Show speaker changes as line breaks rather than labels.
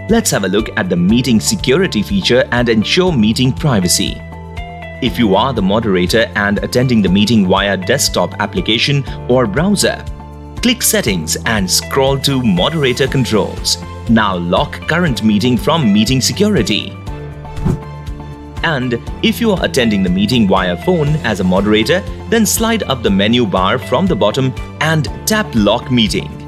Let's have a look at the meeting security feature and ensure meeting privacy. If you are the moderator and attending the meeting via desktop application or browser, click Settings and scroll to Moderator Controls. Now lock current meeting from Meeting Security. And if you are attending the meeting via phone as a moderator, then slide up the menu bar from the bottom and tap Lock Meeting.